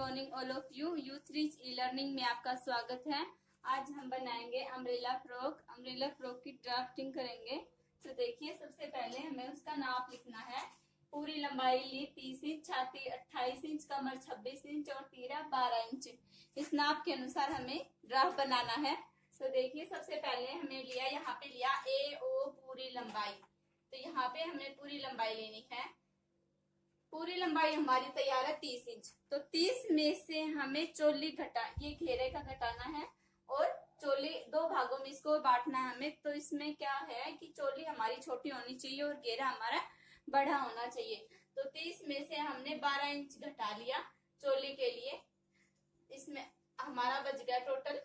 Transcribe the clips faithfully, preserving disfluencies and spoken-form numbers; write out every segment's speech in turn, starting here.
Morning all of you. Youth reach e learning में आपका स्वागत है। आज हम बनाएंगे अम्ब्रेला फ्रॉक। अम्ब्रेला फ्रॉक की ड्राफ्टिंग करेंगे। तो देखिए, सबसे पहले हमें उसका नाप लिखना है। पूरी लंबाई ली तीस इंच, छाती अट्ठाईस इंच, कमर छब्बीस इंच और तीरा बारह इंच। इस नाप के अनुसार हमें ड्राफ्ट बनाना है। तो देखिए, सबसे पहले हमें लिया, यहाँ पे लिया ए ओ पूरी लंबाई। तो यहाँ पे हमें पूरी लंबाई लेनी है। पूरी लंबाई हमारी तैयार है तीस इंच। तो तीस में से हमें चोली घटा, ये घेरे का घटाना है और चोली दो भागों में इसको बांटना है हमें। तो इसमें क्या है कि चोली हमारी छोटी होनी चाहिए और घेरा हमारा बड़ा होना चाहिए। तो तीस में से हमने बारह इंच घटा लिया चोली के लिए। इसमें हमारा बच गया टोटल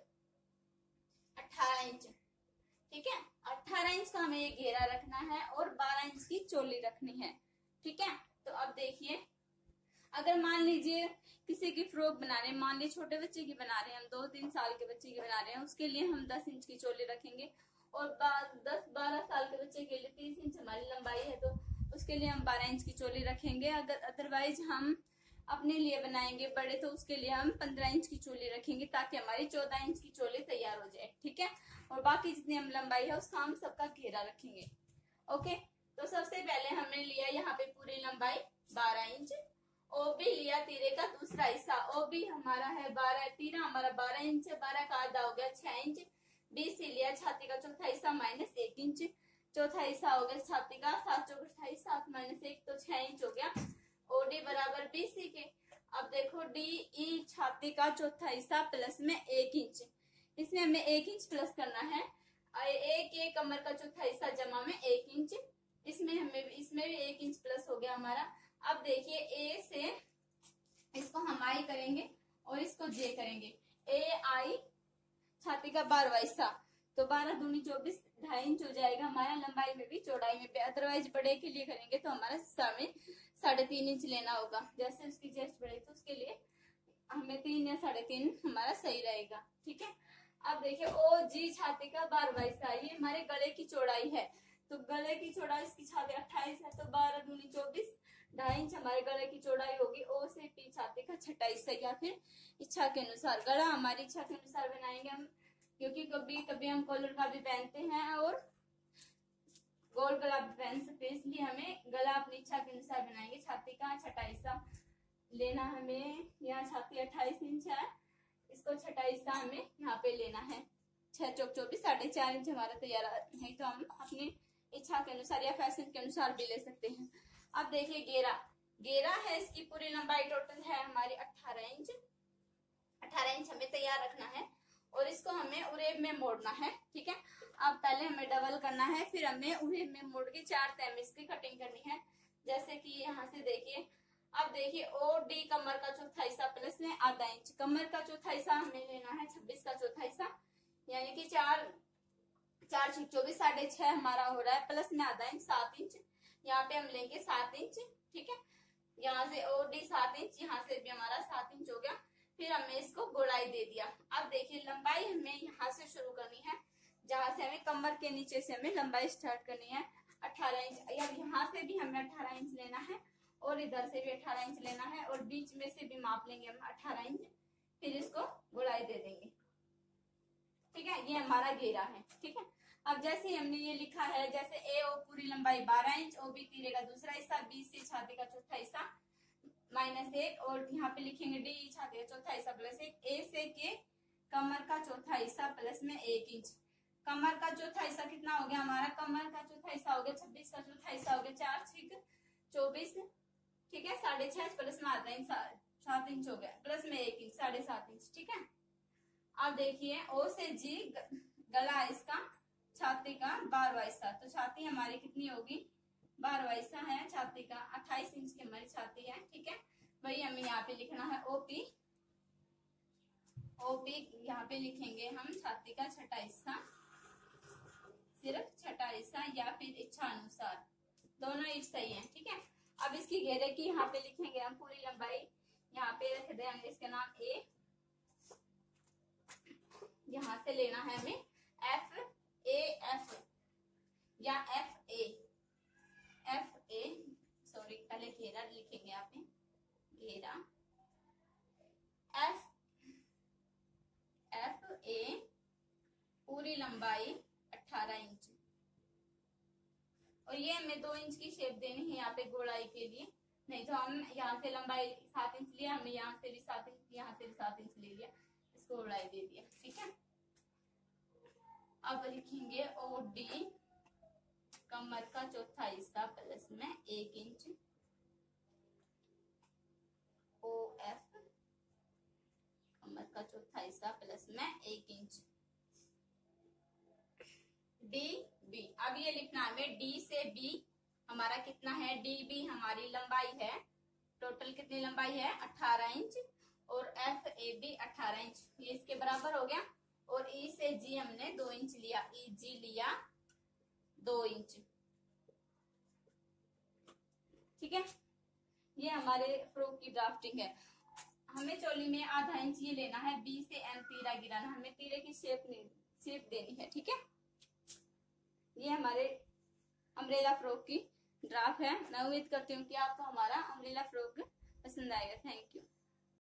अठारह इंच। ठीक है, अठारह इंच का हमें ये घेरा रखना है और बारह इंच की चोली रखनी है। ठीक है, तो अब देखिए, अगर मान लीजिए किसी की फ्रॉक बना रहे हैं, मान लीजिए छोटे बच्चे की बना रहे हैं, हम दो तीन साल के बच्चे की बना रहे हैं, उसके लिए हम दस इंच की चोली रखेंगे। और दस बारह साल के बच्चे के लिए तीस इंच हमारी लंबाई है, तो उसके लिए हम बारह इंच की चोली रखेंगे। अगर अदरवाइज हम अपने लिए बनाएंगे बड़े, तो उसके लिए हम पंद्रह इंच की चोली रखेंगे, ताकि हमारी चौदह इंच की चोली तैयार हो जाए। ठीक है, और बाकी जितनी हम लंबाई है उसका हम सबका घेरा रखेंगे। ओके, तो सबसे पहले हमने लिया यहाँ पे पूरी लंबाई बारह इंच। ओबी लिया तीरे का दूसरा हिस्सा। ओबी हमारा है बारह, तीरा हमारा बारह इंच है, बारह का आधा हो गया छह इंच। बीसी लिया छाती का चौथा हिस्सा माइनस एक इंच। चौथा हिस्सा हो गया छाती का, सात चौक अट्ठाईस, सात माइनस एक तो छह इंच हो गया। ओडी बराबर बीसी के। अब देखो, डी ई छाती का चौथा हिस्सा प्लस में एक इंच, इसमें हमें एक इंच प्लस करना है। एक एक कमर का चौथा हिस्सा जमा में एक इंच, इसमें हमें इसमें भी एक इंच प्लस हो गया हमारा। अब देखिए, ए से इसको हम आई करेंगे और इसको जे करेंगे। ए आई छाती का बारहवा हिस्सा, तो बारह दूनी चौबीस, ढाई इंच हो जाएगा हमारा लंबाई में भी चौड़ाई में भी। अदरवाइज बड़े के लिए करेंगे तो हमारा हिस्सा में साढ़े तीन इंच लेना होगा। जैसे उसकी चेस्ट बढ़े तो उसके लिए हमें तीन या साढ़े तीन हमारा सही रहेगा। ठीक है, अब देखिए, ओ जी छाती का बारहवा हिस्सा, ये हमारे गले की चौड़ाई है। तो गले की चौड़ाई, इसकी छाती अट्ठाईस है, तो बारह दूनी चौबीस, ढाई इंच हमारे गले की चौड़ाई होगी। ओ से पी छाती का छठा हिस्सा, या फिर इच्छा के अनुसार। गला हमारी इच्छा के अनुसार बनाएंगे हम, क्योंकि कभी कभी हम कॉलर का भी पहनते हैं और गोल गला भी पहन सकते हैं, इसलिए हमें गला अपनी इच्छा के अनुसार बनाएंगे। छाती का छठा हिस्सा लेना हमें, यहाँ छाती अट्ठाईस इंच है, इसको छठा हिस्सा हमें यहाँ पे लेना है। छह चौक चौबीस, साढ़े चार इंच हमारा तैयार है। तो हम अपनी इच्छा के अनुसार या फैशन के अनुसार भी ले सकते हैं। अब देखिए, घेरा घेरा है, इसकी पूरी लंबाई टोटल है हमारी अठारह इंच। अठारह इंच हमें तैयार रखना है और इसको हमें उरेब में मोड़ना है। ठीक है, अब पहले हमें डबल करना है, फिर हमें उरेब में मोड़ के चार तय में इसकी कटिंग करनी है। जैसे कि यहाँ से देखिए, अब देखिए, ओ डी कमर का चौथा हिस्सा प्लस में आधा इंच। कमर का चौथा हिस्सा हमें लेना है छब्बीस का चौथा हिस्सा, यानी कि चार चार छह चौबीस, साढ़े छह हमारा हो रहा है, प्लस में आधा इंच सात इंच। यहाँ पे हम लेंगे सात इंच। ठीक है, यहाँ से ओ डी सात इंच, यहाँ से भी हमारा सात इंच हो गया। फिर हमने इसको गोलाई दे दिया। अब देखिए, लंबाई हमें यहाँ से शुरू करनी है, जहां से हमें कमर के नीचे से हमें लंबाई स्टार्ट करनी है अठारह इंच। या यहाँ से भी हमें अठारह इंच लेना है और इधर से भी अठारह इंच लेना है, और बीच में से भी माप लेंगे हम अठारह इंच। फिर इसको गोलाई दे देंगे। ठीक है, ये हमारा घेरा है। ठीक है, अब जैसे हमने ये लिखा है, जैसे ए ओ पूरी लंबाई बारह इंच, ओ बी तीरे का दूसरा हिस्सा, बी सी छाती का चौथा हिस्सा माइनस एक, और यहाँ पे लिखेंगे डी छाती का चौथा हिस्सा प्लस एक। ए से के कमर का चौथा हिस्सा प्लस में एक इंच। कमर का चौथा हिस्सा कितना हो गया हमारा? कमर का चौथा हिस्सा हो गया छब्बीस का चौथा हिस्सा हो गया चार छीक चौबीस। ठीक है, साढ़े छह प्लस में आधा इंच सात इंच हो गया, प्लस में एक इंच साढ़े सात इंच। ठीक है, अब देखिए, ओ से जी गला इसका छाती का बारहवा हिस्सा, तो छाती हमारी कितनी होगी? बारहवा हिस्सा है छाती का, अट्ठाईस इंच की हमारी छाती है। ठीक है, वही हमें यहाँ पे लिखना है ओपी। ओपी यहाँ पे लिखेंगे हम छाती का छठा हिस्सा, सिर्फ छठा हिस्सा, या फिर इच्छा अनुसार, दोनों ही सही है। ठीक है, अब इसकी घेरे की यहाँ पे लिखेंगे हम पूरी लंबाई, यहाँ पे रख देंगे इसका नाम ए। यहाँ से लेना है हमें एफ ए एफ या F A F A sorry, पहले घेरा लिखेंगे यहाँ पे, घेरा लंबाई अठारह इंच, और ये हमें दो इंच की शेप देनी है यहाँ पे गोलाई के लिए। नहीं तो हम यहाँ से लंबाई सात इंच लिया, हमें यहाँ से भी सात इंच, यहाँ से भी सात इंच ले लिया, इसको गोलाई दे दिया। ठीक है, अब लिखेंगे ओ डी, कमर का चौथा हिस्सा प्लस में एक इंच, ओ एफ, कमर का चौथा हिस्सा प्लस में एक इंच, डी बी। अब ये लिखना है हमें, डी से बी हमारा कितना है, डी बी हमारी लंबाई है, टोटल कितनी लंबाई है अठारह इंच, और एफ ए बी अठारह इंच, ये इसके बराबर हो गया। और ई से जी हमने दो इंच लिया, ई जी लिया दो इंच। ठीक है, ये हमारे फ्रॉक की ड्राफ्टिंग है। हमें चोली में आधा इंच ये लेना है, बी से एम तीरा गिराना, हमें तीरे की शेप शेप देनी है। ठीक है, ये हमारे अम्ब्रेला फ्रॉक की ड्राफ्ट है। मैं उम्मीद करती हूँ कि आपको हमारा अम्ब्रेला फ्रॉक पसंद आएगा। Thank you.